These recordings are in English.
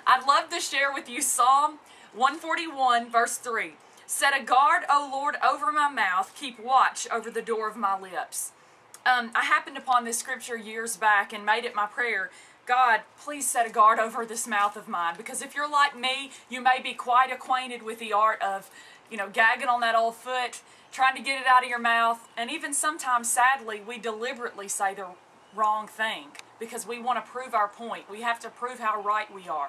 I'd love to share with you Psalm 141, verse 3. Set a guard, O Lord, over my mouth. Keep watch over the door of my lips. I happened upon this scripture years back and made it my prayer. God, please set a guard over this mouth of mine. Because if you're like me, you may be quite acquainted with the art of, gagging on that old foot, trying to get it out of your mouth. And even sometimes, sadly, we deliberately say the wrong thing because we want to prove our point. We have to prove how right we are.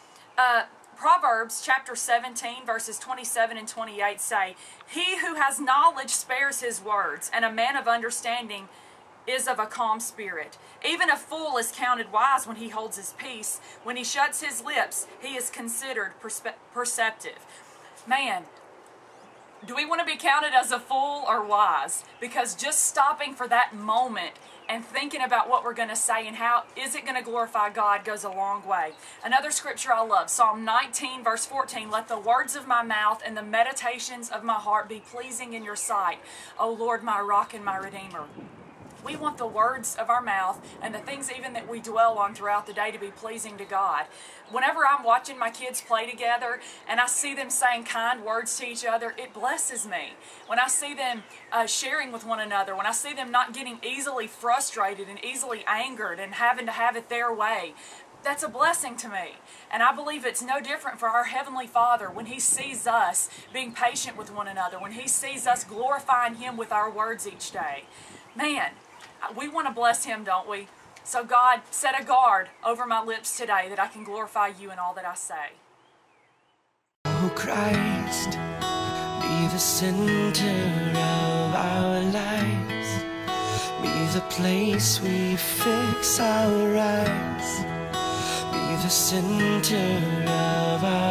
Proverbs chapter 17 verses 27 and 28 say, "He who has knowledge spares his words, and a man of understanding is of a calm spirit. Even a fool is counted wise when he holds his peace. When he shuts his lips, he is considered perceptive." Man, do we want to be counted as a fool or wise? Because just stopping for that moment and thinking about what we're going to say and how is it going to glorify God goes a long way. Another scripture I love, Psalm 19 verse 14, "Let the words of my mouth and the meditations of my heart be pleasing in your sight, O Lord, my rock and my redeemer." We want the words of our mouth and the things even that we dwell on throughout the day to be pleasing to God. Whenever I'm watching my kids play together and I see them saying kind words to each other, it blesses me. When I see them sharing with one another, when I see them not getting easily frustrated and easily angered and having to have it their way, that's a blessing to me. And I believe it's no different for our Heavenly Father when He sees us being patient with one another, when He sees us glorifying Him with our words each day. Man, we want to bless Him, don't we? So God, set a guard over my lips today that I can glorify You in all that I say. Oh Christ, be the center of our lives. Be the place we fix our eyes. Be the center of our